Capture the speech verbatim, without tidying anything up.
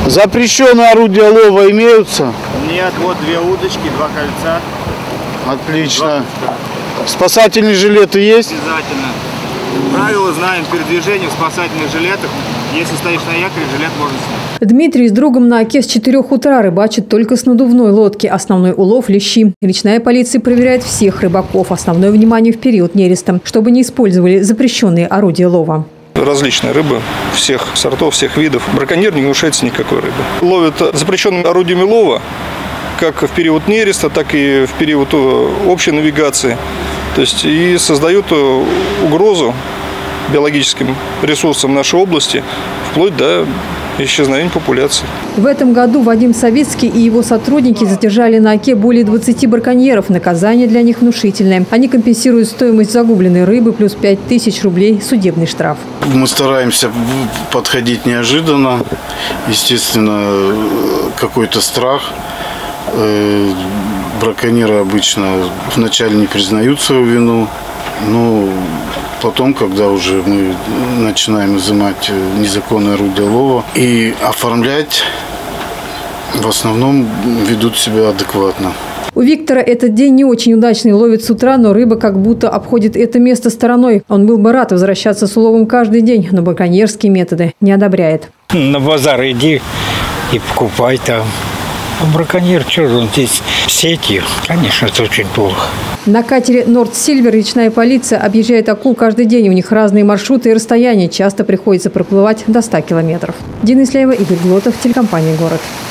Запрещенные орудия лова имеются? Нет, вот две удочки, два кольца. Отлично. Спасательные жилеты есть? Обязательно. Правила знаем, передвижение в спасательных жилетах. Если стоишь на якоре, жилет можно снять. Дмитрий с другом на Оке с четырёх утра рыбачит только с надувной лодки. Основной улов – лещи. Речная полиция проверяет всех рыбаков. Основное внимание в период нереста, чтобы не использовали запрещенные орудия лова. Различные рыбы всех сортов, всех видов. Браконьер не гнушается никакой рыбы. Ловят запрещенными орудиями лова, как в период нереста, так и в период общей навигации. То есть и создают угрозу биологическим ресурсам нашей области, вплоть до исчезновения популяции. В этом году Вадим Савицкий и его сотрудники задержали на Оке более двадцати браконьеров. Наказание для них внушительное. Они компенсируют стоимость загубленной рыбы плюс пять тысяч рублей судебный штраф. Мы стараемся подходить неожиданно. Естественно, какой-то страх. Браконьеры обычно вначале не признают свою вину, но потом, когда уже мы начинаем изымать незаконное орудие лова и оформлять, в основном ведут себя адекватно. У Виктора этот день не очень удачный. Ловит с утра, но рыба как будто обходит это место стороной. Он был бы рад возвращаться с уловом каждый день, но браконьерские методы не одобряет. На базар иди и покупай там. А браконьер, что же он здесь сетью? Конечно, это очень плохо. На катере «Норд Сильвер» речная полиция объезжает акул каждый день. У них разные маршруты и расстояния. Часто приходится проплывать до ста километров. Дина Исляева, Игорь Глотов, телекомпания «Город».